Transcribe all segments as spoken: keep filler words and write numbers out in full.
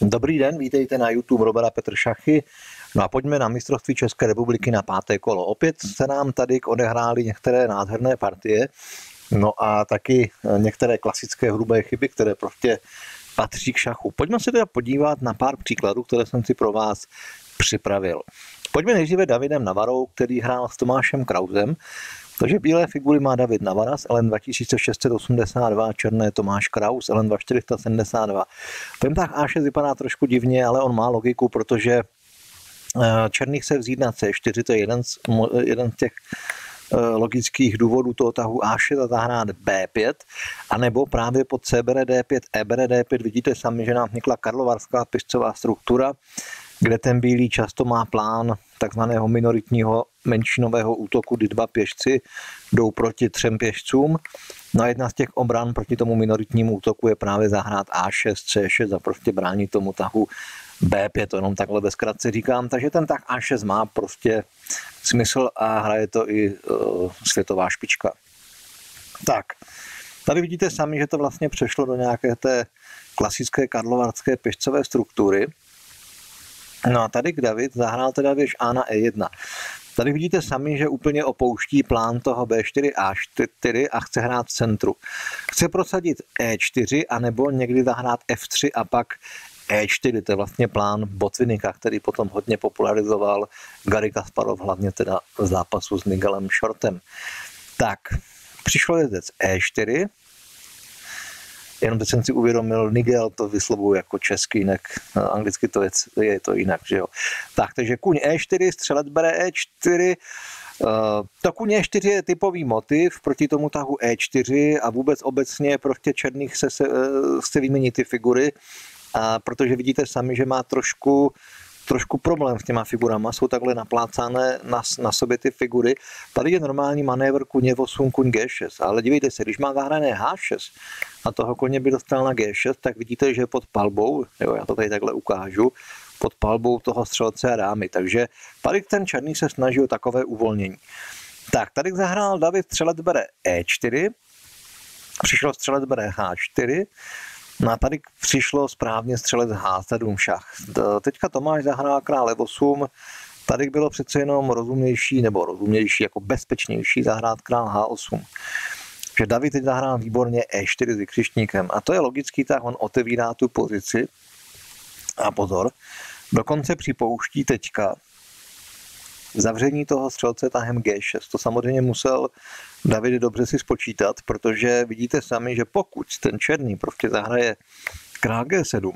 Dobrý den, vítejte na YouTube Robera Petr Šachy. No a pojďme na mistrovství České republiky na páté kolo. Opět se nám tady odehrály některé nádherné partie, no a taky některé klasické hrubé chyby, které prostě patří k šachu. Pojďme se teda podívat na pár příkladů, které jsem si pro vás připravil. Pojďme nejdříve Davidem Navarou, který hrál s Tomášem Krausem. Takže bílé figury má David Navara s L N dva tisíc šest set osmdesát dva, černé Tomáš Kraus L N dva čtyři sta sedmdesát dva. Ten tak A šest vypadá trošku divně, ale on má logiku, protože černých se vzít na C čtyři, to je jeden z, jeden z těch logických důvodů toho tahu A šest a zahrát B pět, anebo právě pod C bere D pět, E bere D pět. Vidíte sami, že nám vznikla karlovarská pěšcová struktura, kde ten bílý často má plán takzvaného minoritního menšinového útoku, kdy dva pěšci jdou proti třem pěšcům. No a jedna z těch obran proti tomu minoritnímu útoku je právě zahrát A šest, C šest a prostě bránit tomu tahu B pět, to jenom takhle ve zkratce říkám. Takže ten tah A šest má prostě smysl a hraje to i uh, světová špička. Tak, tady vidíte sami, že to vlastně přešlo do nějaké té klasické karlovarské pěšcové struktury. No a tady David zahrál teda věž A na E jedna. Tady vidíte sami, že úplně opouští plán toho B čtyři A čtyři a chce hrát v centru. Chce prosadit E čtyři anebo někdy zahrát F tři a pak E čtyři. To je vlastně plán Botvinnika, který potom hodně popularizoval Garry Kasparov, hlavně teda v zápasu s Nigelem Shortem. Tak, přišlo jezdec E čtyři. Jenom teď jsem si uvědomil, Nigel to vyslovuji jako česky, jinak anglicky to je, je to jinak, že jo. Tak, takže kuň E čtyři, střelec bere E čtyři, to kuň E čtyři je typový motiv proti tomu tahu E čtyři a vůbec obecně prostě černých se, se, se vymění ty figury, a protože vidíte sami, že má trošku trošku problém s těma figurama, jsou takhle naplácané na, na sobě ty figury. Tady je normální manévr kuň E osm, kuň G šest, ale dívejte se, když má zahrané H šest a toho koně by dostal na G šest, tak vidíte, že je pod palbou, jo, já to tady takhle ukážu, pod palbou toho střelce a dámy, takže tady ten černý se snaží o takové uvolnění. Tak, tady zahrál David, střelec bere E čtyři, přišlo střelec bere H čtyři, no a tady přišlo správně střelec H sedm šach. Teďka Tomáš zahrál král E osm, tady bylo přece jenom rozumnější, nebo rozumnější, jako bezpečnější zahrát král H osm. Že David teď zahrál výborně E čtyři s vykřičníkem a to je logický, tak on otevírá tu pozici a pozor, dokonce připouští teďka zavření toho střelce tahem G šest. To samozřejmě musel David dobře si spočítat, protože vidíte sami, že pokud ten černý prostě zahraje král G sedm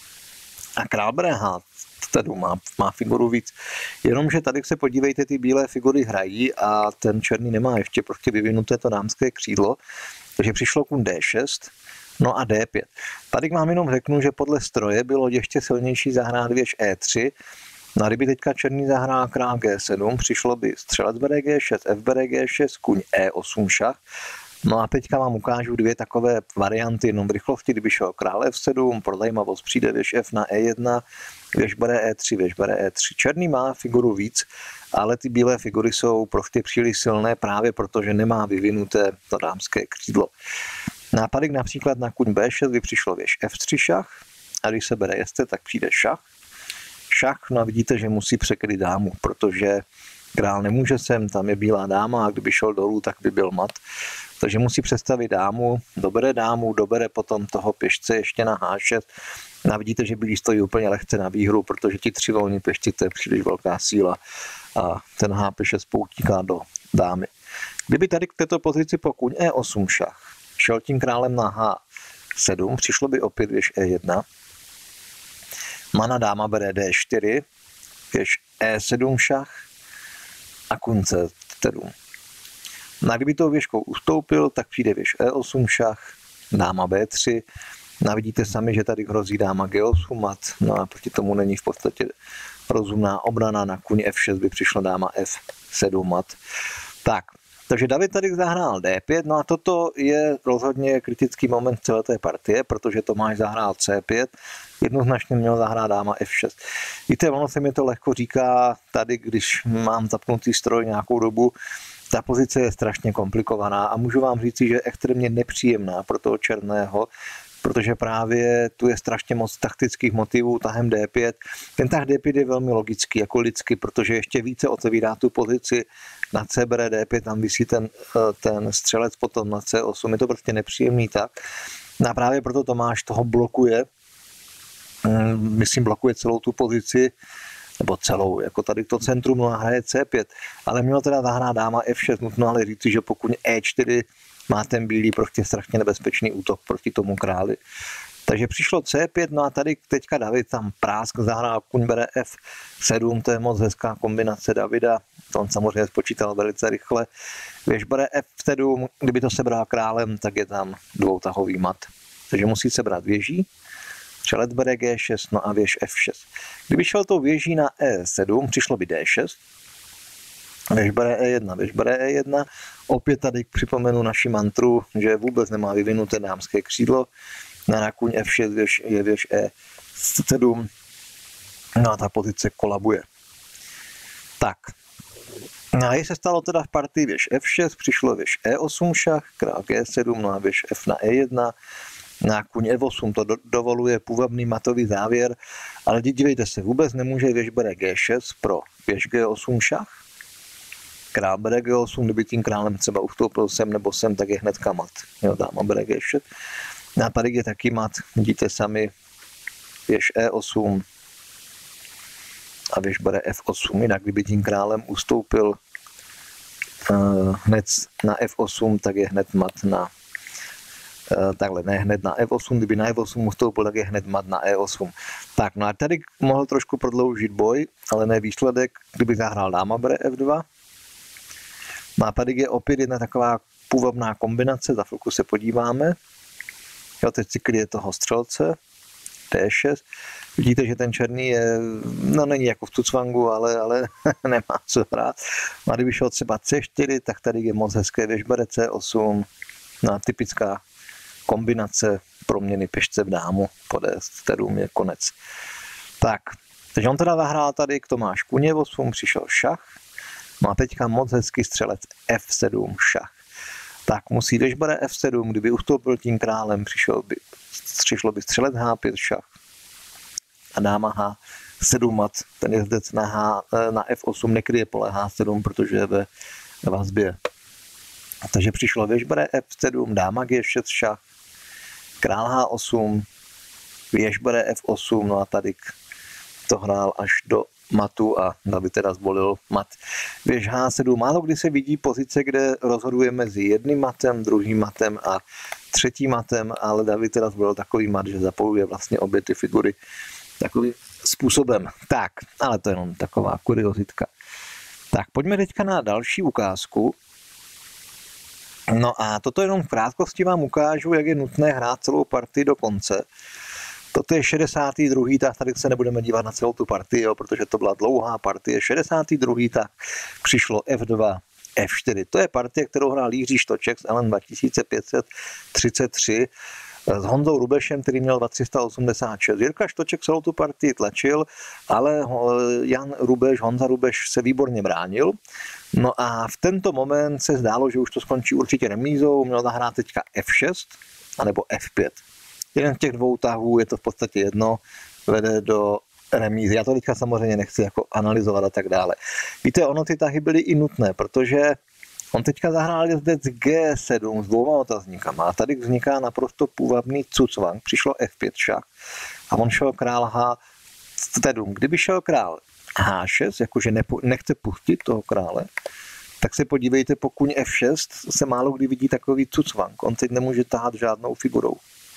a král bere H sedm, má, má figuru víc, jenomže tady se podívejte, ty bílé figury hrají a ten černý nemá ještě prostě vyvinuté to dámské křídlo, takže přišlo kuň D šest, no a D pět. Tady vám jenom řeknu, že podle stroje bylo ještě silnější zahrát věž E tři. No a kdyby teďka černý zahrál král G sedm, přišlo by střelec bere G šest, F bere G šest, kuň E osm šach. No a teďka vám ukážu dvě takové varianty, jenom v rychlosti, kdyby šel král F sedm, pro zajímavost přijde věž F na E jedna, věž bere E tři, věž bere E tři. Černý má figuru víc, ale ty bílé figury jsou prostě příliš silné právě protože nemá vyvinuté to dámské křídlo. Nápadek například na kuň B šest by přišlo věž F tři šach a když se bere jezce, tak přijde šach. Šach, no a vidíte, že musí překryt dámu, protože král nemůže sem, tam je bílá dáma a kdyby šel dolů, tak by byl mat. Takže musí představit dámu, dobere dámu, dobere potom toho pěšce ještě na H šest. A vidíte, že bílý stojí úplně lehce na výhru, protože ti tři volní pěšci, to je příliš velká síla a ten H šest poutíká do dámy. Kdyby tady k této pozici po kuň E osm šach šel tím králem na H sedm, přišlo by opět věž E jedna, mana dáma bere D čtyři, věž E sedm šach a kuň C sedm. No a kdyby tou věžkou ustoupil, tak přijde věž E osm šach, dáma B tři. No a vidíte sami, že tady hrozí dáma G osm mat, no a proti tomu není v podstatě rozumná obrana, na kuň F šest by přišla dáma F sedm mat. Tak, takže David tady zahrál D pět, no a toto je rozhodně kritický moment celé té partie, protože Tomáš zahrál C pět, jednoznačně měl zahrát dáma F šest. Víte, ono se mi to lehko říká tady, když mám zapnutý stroj nějakou dobu, ta pozice je strašně komplikovaná a můžu vám říct, že je extrémně nepříjemná pro toho černého, protože právě tu je strašně moc taktických motivů tahem D pět. Ten tah D pět je velmi logický, jako lidsky, protože ještě více otevírá tu pozici na C bere D pět, tam visí ten, ten střelec potom na C osm, je to prostě nepříjemný tak. No a právě proto Tomáš toho blokuje, myslím blokuje celou tu pozici, nebo celou, jako tady to centrum, no a hraje C pět, ale mělo teda zahrát dáma F šest, nutno ale říci, že pokud E čtyři má ten bílý prostě strašně nebezpečný útok proti tomu králi. Takže přišlo C pět, no a tady teďka David tam prásk zahrál, kuň bere F sedm, to je moc hezká kombinace Davida, to on samozřejmě spočítal velice rychle. Věž bere F sedm, kdyby to sebral králem, tak je tam dvoutahový mat. Takže musí sebrat věží, střelec bere G šest, no a věž F šest. Kdyby šel tou věží na E sedm, přišlo by D šest, věž bere E jedna, věž bere E jedna, opět tady připomenu naši mantru, že vůbec nemá vyvinuté dámské křídlo, na kuň F šest věž, je věž E sedm, no a ta pozice kolabuje. Tak, a je se stalo teda v partii věž F šest, přišlo věž E osm šach, král G sedm, no a věž F na E jedna, na kuň F osm to do, dovoluje půvabný matový závěr, ale dívejte se, vůbec nemůže věž bere G šest pro věž G osm šach, král bere G osm, kdyby tím králem třeba ustoupil sem nebo sem, tak je hnedka mat. Jo, dáma bere G šest. A tady je taky mat, vidíte sami, věž E osm a věž bere F osm. Jinak kdyby tím králem ustoupil uh, hned na F osm, tak je hned mat na uh, takhle, ne hned na F osm, kdyby na F osm ustoupil, tak je hned mat na E osm. Tak, no a tady mohl trošku prodloužit boj, ale ne výsledek, kdyby zahrál dáma bere F dva. No a tady je opět jedna taková půvabná kombinace, za chvilku se podíváme. Jo, teď si kryje toho střelce, D šest. Vidíte, že ten černý je, no není jako v Tucvangu, ale, ale nemá co hrát. A kdyby šel třeba C čtyři, tak tady je moc hezké věž bere C osm. No, typická kombinace proměny pěšce v dámu, pod E sedm je konec. Tak, takže on teda zahrál tady k Tomáš kuně osm, přišel šach. No a teďka moc hezký střelec F sedm šach. Tak musí, když bere F sedm, kdyby ustoupil tím králem, přišel by, přišlo by střelec H pět šach a dáma H sedm mat. Ten jezdec na, H, na F osm nekryje pole H sedm, protože je ve vazbě. Takže přišlo věž bere F sedm, dáma G šest šach, král H osm, věž bere F osm, no a tady to hrál až do matu a David teda zvolil mat. Věž H sedm, málo kdy se vidí pozice, kde rozhoduje mezi jedným matem, druhým matem a třetím matem, ale David teda zvolil takový mat, že zapojuje vlastně obě ty figury takovým způsobem. Tak, ale to je jenom taková kuriozitka. Tak, pojďme teďka na další ukázku. No a toto jenom v krátkosti vám ukážu, jak je nutné hrát celou partii do konce. Toto je šedesátý druhý tah, tady se nebudeme dívat na celou tu partii, jo, protože to byla dlouhá partie. šedesátý druhý tah přišlo F dva, F čtyři. To je partie, kterou hrál Jiří Štoček s L N dva tisíce pět set třicet tři s Honzou Rubešem, který měl dva tisíce tři sta osmdesát šest. Jirka Štoček celou tu partii tlačil, ale Jan Rubeš, Honza Rubeš se výborně bránil. No a v tento moment se zdálo, že už to skončí určitě remízou, měl zahrát teďka F šest anebo F pět. Jeden z těch dvou tahů, je to v podstatě jedno, vede do remízy. Já to teďka samozřejmě nechci jako analyzovat a tak dále. Víte, ono ty tahy byly i nutné, protože on teďka zahrál jezdec G sedm s dvouma otazníkama a tady vzniká naprosto půvabný cucvang. Přišlo F pět šach a on šel král H sedm. Kdyby šel král H šest, jakože nechce pustit toho krále, tak se podívejte, po kuň F šest se málo kdy vidí takový cucvang. On teď nemůže tahat žádnou figurou.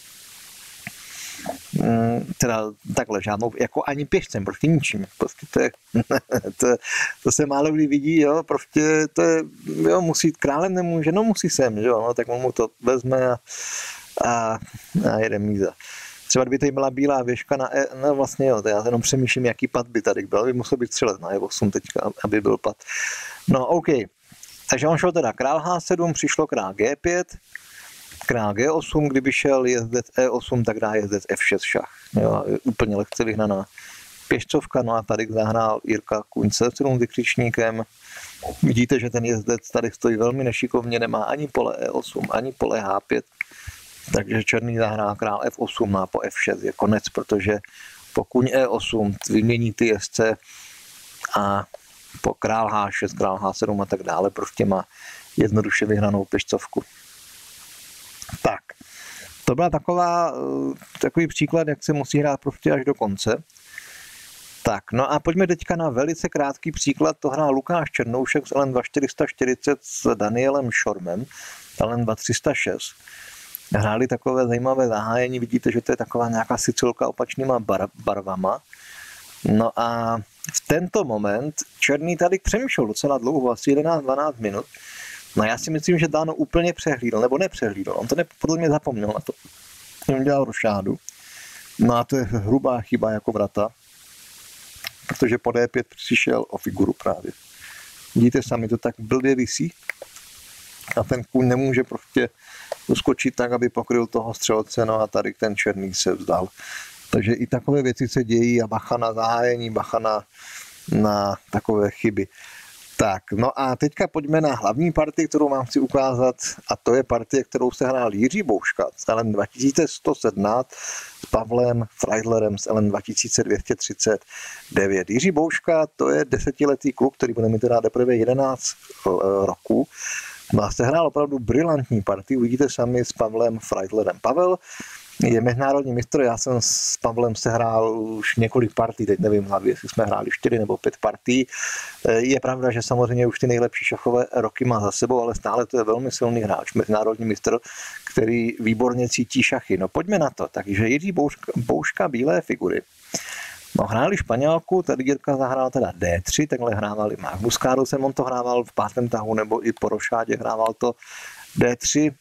Teda takhle žádnou, jako ani pěšcem, prostě ničím. Prostě to, je, to, to se málo kdy vidí, jo, prostě to je, jo, musí, králem nemůže, no musí sem, jo, no, tak on mu to vezme a, a, a jede míza. Třeba kdyby tady byla bílá věžka na E, no vlastně jo, já jenom přemýšlím, jaký pad by tady byl, by musel být střelec na E osm teďka, aby byl pad. No, OK. Takže on šel teda král H sedm, přišlo král G pět, král G osm, kdyby šel jezdec E osm, tak dá jezdec F šest šach. Jo, úplně lehce vyhnaná pěšcovka, no a tady zahrál Jirka kuň C sedm s vykřičníkem. Vidíte, že ten jezdec tady stojí velmi nešikovně, nemá ani pole E osm, ani pole H pět. Takže černý zahrál král ef osm a po ef šest je konec, protože po kuň e osm vymění ty jezdce a po král há šest, král há sedm a tak dále prostě má jednoduše vyhranou pěšcovku. Tak, to byla taková, takový příklad, jak se musí hrát prostě až do konce. Tak, no a pojďme teďka na velice krátký příklad. To hrál Lukáš Černoušek s elem dva čtyři čtyřicet s Danielem Šormem, elem dva tři nula šest. Hráli takové zajímavé zahájení, vidíte, že to je taková nějaká sicilka opačnýma bar, barvama. No a v tento moment černý tady přemýšlel docela dlouho, asi jedenáct dvanáct minut. No já si myslím, že Dáno úplně přehlídl, nebo nepřehlídl. On to ne, podle mě zapomněl na to. On dělal rošádu. No a to je hrubá chyba jako vrata, protože po dé pět přišel o figuru právě. Vidíte sami, to tak blbě visí a ten kůň nemůže prostě uskočit tak, aby pokryl toho střelce, no a tady ten černý se vzdal. Takže i takové věci se dějí a bacha na zahájení, bacha na, na takové chyby. Tak, no a teďka pojďme na hlavní partii, kterou vám chci ukázat, a to je partie, kterou se hrál Jiří Bouška s elem dva tisíce sto sedmnáct s Pavlem Freidlerem s elem dva tisíce dvě stě třicet devět. Jiří Bouška, to je desetiletý kluk, který bude mít teda teprve jedenáct roků. No a se hrál opravdu brilantní partii, uvidíte sami s Pavlem Freidlerem. Pavel je mezinárodní mistr, já jsem s Pavlem sehrál už několik partí, teď nevím hlavě, jestli jsme hráli čtyři nebo pět partí. Je pravda, že samozřejmě už ty nejlepší šachové roky má za sebou, ale stále to je velmi silný hráč, mezinárodní mistr, který výborně cítí šachy. No pojďme na to, takže Jiří Bouška, Bouška bílé figury. No hráli Španělku, tady Jirka zahrál teda dé tři, takhle hrávali Magnus Carlsen, on to hrával v pátém tahu nebo i po rošádě hrával to dé tři.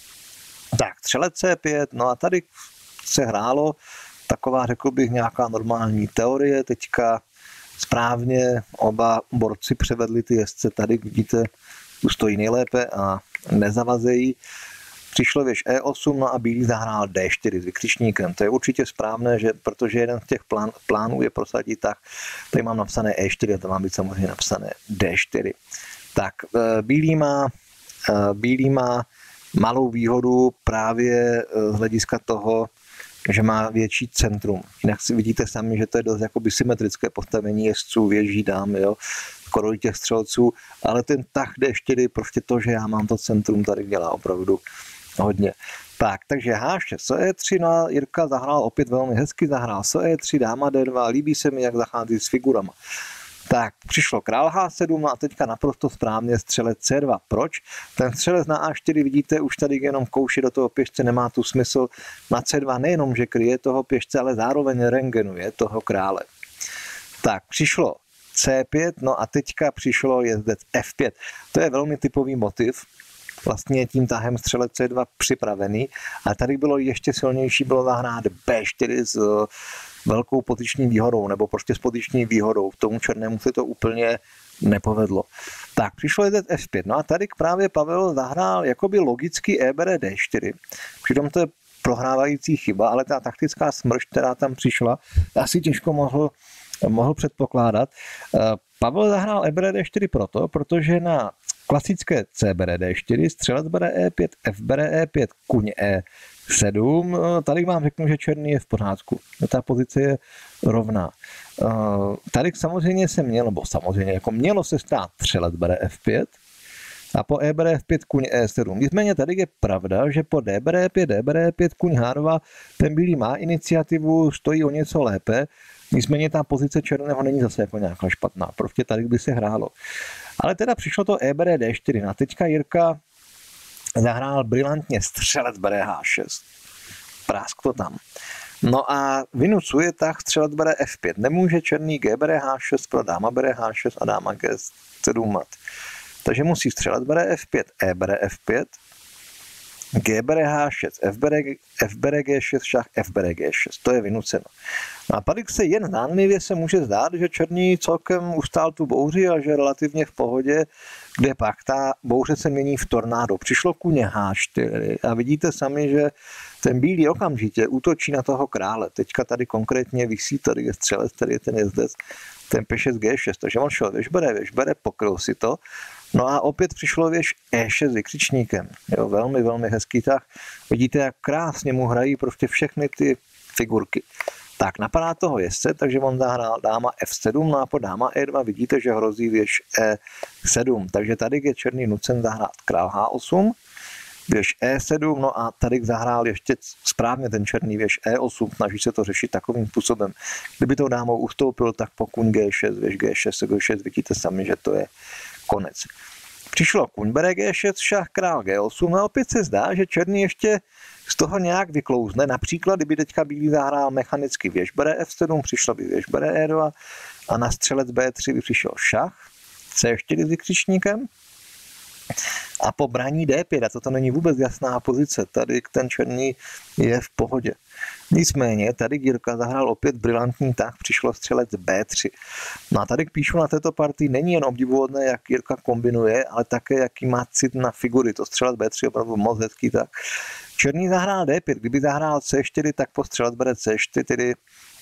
Tak, střelec cé pět, no a tady se hrálo taková, řekl bych, nějaká normální teorie. Teďka správně oba borci převedli ty jezdce, tady vidíte, tu stojí nejlépe a nezavazejí. Přišlo věž é osm, no a bílý zahrál dé čtyři s vykřičníkem. To je určitě správné, že, protože jeden z těch plán, plánů je prosadit tak, tady mám napsané é čtyři a to má být samozřejmě napsané dé čtyři. Tak, bílý má, bílý má malou výhodu právě z hlediska toho, že má větší centrum. Jinak si vidíte sami, že to je dost jakoby symetrické postavení jezdců, věží, dám, jo, skoro těch střelců, ale ten tah dé čtyři, prostě to, že já mám to centrum, tady dělá opravdu hodně. Tak, takže há šest, so é tři, no a Jirka zahrál opět velmi hezky, zahrál so é tři, dáma dé dva, líbí se mi, jak zachází s figurama. Tak, přišlo král há sedm a teďka naprosto správně střelec cé dva. Proč? Ten střelec na á čtyři, vidíte, už tady jenom kouši do toho pěšce, nemá tu smysl. Na cé dva nejenom, že kryje toho pěšce, ale zároveň rengenuje toho krále. Tak, přišlo cé pět, no a teďka přišlo jezdec ef pět. To je velmi typový motiv, vlastně tím tahem střelec cé dva připravený. A tady bylo ještě silnější, bylo zahrát bé čtyři s velkou poziční výhodou, nebo prostě s poziční výhodou. Tomu černému se to úplně nepovedlo. Tak, přišlo jezdec ef pět. No a tady právě Pavel zahrál jakoby logicky é bere dé čtyři. Přitom to je prohrávající chyba, ale ta taktická smršť, která tam přišla, asi těžko mohl, mohl předpokládat. Pavel zahrál é bere dé čtyři proto, protože na klasické C bere dé čtyři, střelec bere é pět, F bere é pět, kuň é sedm. Tady vám řeknu, že černý je v pořádku. Ta pozice je rovná. Tady samozřejmě se mělo, nebo samozřejmě jako mělo se stát střelec bere ef pět a po E bere ef pět kuň é sedm. Nicméně tady je pravda, že po D bere é pět, D bere é pět kuň há dva ten bílý má iniciativu, stojí o něco lépe. Nicméně ta pozice černého není zase jako nějaká špatná. Prostě tady by se hrálo. Ale teda přišlo to E bere dé čtyři. A teďka Jirka zahrál brilantně střelec bere há šest. Prásk to tam. No a vynucuje tah střelec bere ef pět. Nemůže černý G bere há šest pro dáma bere há šest a dáma G sedm mat. Takže musí střelec bere ef pět, E bere ef pět, G bere há šest, F bere, F bere gé šest, šach F bere gé šest. To je vynuceno. No a tady se jen zdánlivě se může zdát, že černý celkem ustál tu bouři a že relativně v pohodě, kde pak ta bouře se mění v tornádo. Přišlo kuně há čtyři a vidíte sami, že ten bílý okamžitě útočí na toho krále. Teďka tady konkrétně visí, tady je střelec, tady je ten jezdec, ten pé šest gé šest, takže on šel věž bere, věž bere, pokryl si to. No a opět přišlo věž E šest s vykřičníkem. Jo, velmi, velmi hezký tah. Vidíte, jak krásně mu hrají prostě všechny ty figurky. Tak napadá toho jezdce, takže on zahrál dáma F sedm, no a po dáma E dva vidíte, že hrozí věž E sedm. Takže tady je černý nucen zahrát král H osm, věž E sedm, no a tady zahrál ještě správně ten černý věž E osm, snaží se to řešit takovým způsobem. Kdyby tou dámou ustoupil, tak po kuň G šest, věž G šest, G šest, vidíte sami, že to je konec. Přišlo kuň bere G šest, šach, král G osm a opět se zdá, že černý ještě z toho nějak vyklouzne. Například, kdyby teďka bílý zahrál mechanicky věž bere F sedm, přišlo by věž bere E dva a na střelec B tři by přišel šach, C čtyři s vykřičníkem a po braní D pět, a toto není vůbec jasná pozice, tady ten černý je v pohodě. Nicméně tady Jirka zahrál opět brilantní tah, přišlo střelec B tři. No a tady píšu na této partii, není jen obdivuhodné, jak Jirka kombinuje, ale také jaký má cit na figury. To střelec B tři je opravdu moc hezký tah. Černý zahrál D pět, kdyby zahrál C čtyři, tak po střelec bere C čtyři, tedy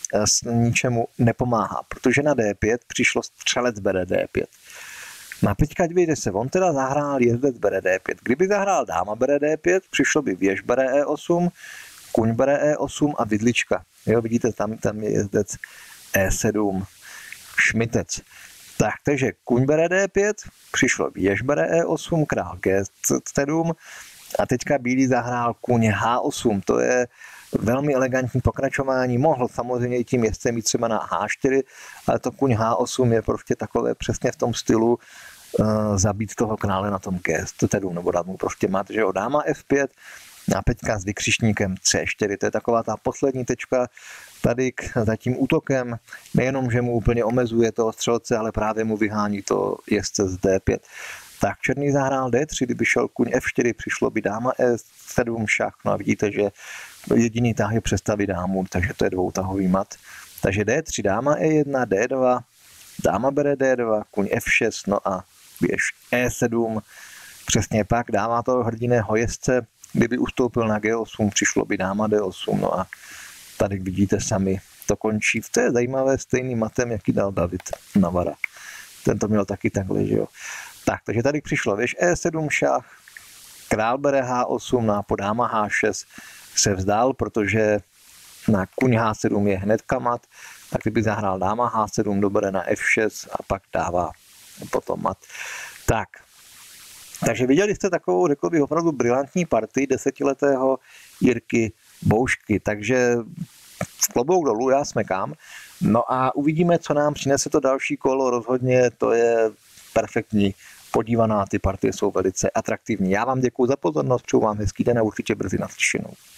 ničemu nepomáhá, protože na D pět přišlo střelec bere D pět. No a teďka dívejte se, on teda zahrál jezdec bere D pět. Kdyby zahrál dáma bere D pět, přišlo by věž bere E osm, kuň bere E osm a vidlička. Jo, vidíte, tam, tam je jezdec E sedm, šmitec. Tak, takže kuň bere D pět, přišlo věž bere E osm, král G sedm a teďka bílý zahrál kuň H osm. To je velmi elegantní pokračování. Mohl samozřejmě i tím jezdcem jít třeba na H čtyři, ale to kuň H osm je prostě takové přesně v tom stylu uh, zabít toho krále na tom G sedm, nebo dát mu prostě mat, že jo, dáma F pět, a teďka s vykřičníkem C čtyři. To je taková ta poslední tečka tady za tím útokem. Nejenom, že mu úplně omezuje toho střelce, ale právě mu vyhání to jezdce z D pět. Tak černý zahrál D tři, kdyby šel kuň F čtyři, přišlo by dáma E sedm šach. No a vidíte, že jediný tah je přestavit dámu, takže to je dvoutahový mat. Takže D tři, dáma E jedna, D dva, dáma bere D dva, kuň F šest, no a běž E sedm. Přesně pak dává toho hrdiného jezdce. Kdyby ustoupil na G osm, přišlo by dáma D osm, no a tady vidíte sami, to končí. To je zajímavé stejným matem, jaký dal David Navara. Ten to měl taky takhle, že jo. Tak, takže tady přišlo věž E sedm šach, král bere H osm, no a po dáma H šest se vzdál, protože na kuň H sedm je hnedka mat, tak kdyby zahrál dáma H sedm, dobere na F šest a pak dává potom mat. Tak, takže viděli jste takovou, řekl bych, opravdu brilantní partii desetiletého Jirky Boušky, takže v klobouk dolů, já smekám. No a uvidíme, co nám přinese to další kolo, rozhodně to je perfektní podívaná, ty partie jsou velice atraktivní. Já vám děkuji za pozornost, přeju vám hezký den a určitě brzy naslyšenou.